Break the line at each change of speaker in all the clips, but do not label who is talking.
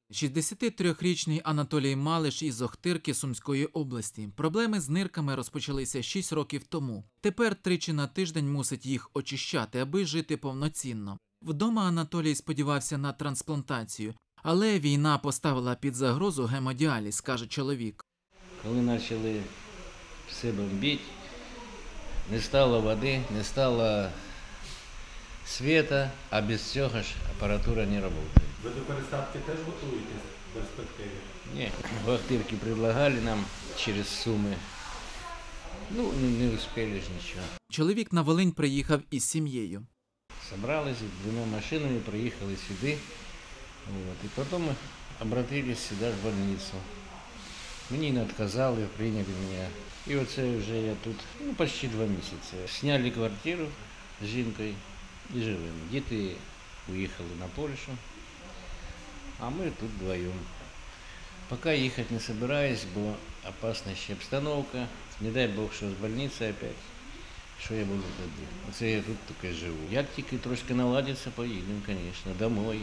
63-річний Анатолій Малиш із Охтирки Сумської області. Проблеми з нирками розпочалися 6 років тому. Тепер тричі на тиждень мусить їх очищати, аби жити повноцінно. Вдома Анатолій сподівався на трансплантацію, але війна поставила під загрозу гемодіаліз, каже чоловік.
Коли почали все бомбити, не стало води, не стало світа, а без цього ж апаратура не працює.
Ви до пересадки теж готуєтесь в перспективі?
Ні, в Охтирці предлагали нам через Суми. Ну, не успели ж нічого.
Чоловік на Волинь приїхав із сім'єю.
Собрались двома машинами, приїхали сюди. Вот, и потом мы обратились сюда в больницу. Мені не отказали, прийняли мене. І оце вже я тут почти 2 місяці. Сняли квартиру з жінкою і живемо. Діти уїхали на Польщу, а ми тут вдвоєм. Поки їхати не збираюсь, бо опасна ще обстановка. Не дай Бог, що з больниці опять. Що я буду тоді? Оце я тут тільки живу. Як тільки трошки наладиться, поїдемо, звісно, домой.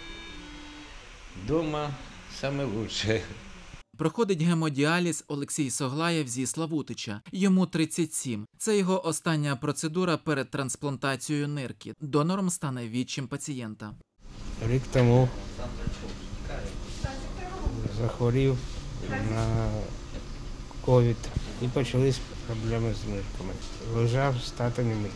Дома саме лучше.
Проходить гемодіаліз Олексій Соглаєв зі Славутича. Йому 37. Це його остання процедура перед трансплантацією нирки. Донором стане відчим пацієнта.
Рік тому захворів на ковід і почались проблеми з нирками. Лежав з татами,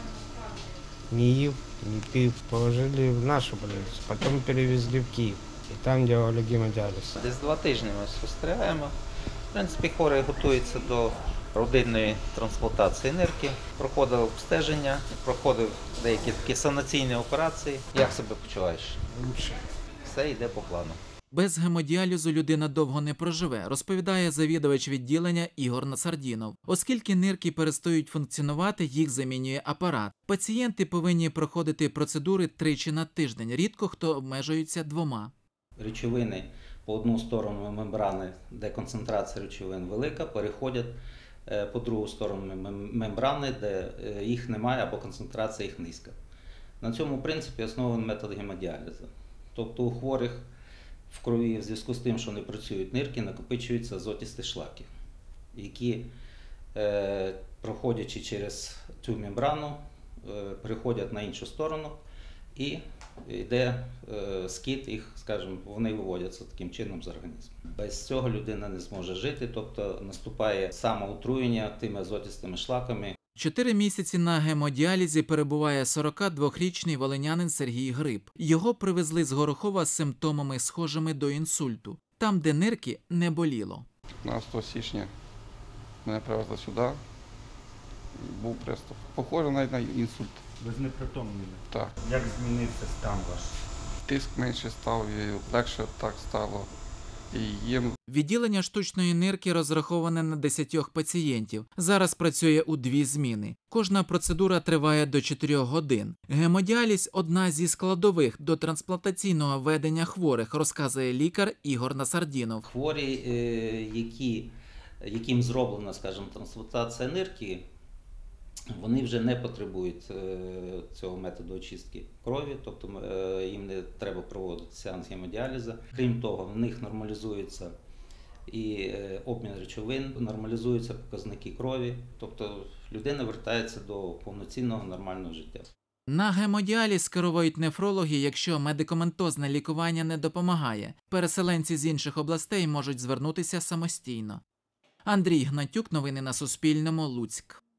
не їв, не пив. Положили в нашу больницю, потім перевезли в Київ. І там робили гемодіаліз.
Десь 2 тижні ми спостерігаємо. В принципі, хворий готується до родинної трансплантації нирки, проходив обстеження, проходив деякі такі санаційні операції. Як себе почуваєш?
Лучше.
Все йде по плану.
Без гемодіалізу людина довго не проживе, розповідає завідувач відділення Ігор Насардінов. Оскільки нирки перестають функціонувати, їх замінює апарат. Пацієнти повинні проходити процедури тричі на тиждень, рідко хто обмежується 2.
Речовини по одну сторону мембрани, де концентрація речовин велика, переходять по другу сторону мембрани, де їх немає або концентрація їх низька. На цьому принципі оснований метод гемодіалізу. Тобто у хворих в крові в зв'язку з тим, що не працюють нирки, накопичуються азотісті шлаки, які, проходячи через цю мембрану, переходять на іншу сторону і йде скид їх, скажімо, вони виводяться таким чином з організму. Без цього людина не зможе жити, тобто наступає самоотруєння тими азотістими шлаками.
4 місяці на гемодіалізі перебуває 42-річний волинянин Сергій Гриб. Його привезли з Горохова з симптомами, схожими до інсульту, там, де нирки не боліло.
15 січня мене привезли сюди, був приступ. Похоже навіть на інсульт.
Ви знепритомніли?
Так.
Як змінився стан ваш?
Тиск менше став і легше так стало. І їм.
Відділення штучної нирки розраховане на 10 пацієнтів. Зараз працює у 2 зміни. Кожна процедура триває до 4 годин. Гемодіаліз – одна зі складових до трансплантаційного ведення хворих, розказує лікар Ігор Насардінов.
Хворі, яким зроблена, скажімо, трансплантація нирки, вони вже не потребують цього методу очистки крові, тобто їм не треба проводити сеанс гемодіалізу. Крім того, в них нормалізується і обмін речовин, нормалізуються показники крові, тобто людина вертається до повноцінного нормального життя.
На гемодіаліз скеровують нефрологи, якщо медикаментозне лікування не допомагає. Переселенці з інших областей можуть звернутися самостійно. Андрій Гнатюк, новини на Суспільному, Луцьк.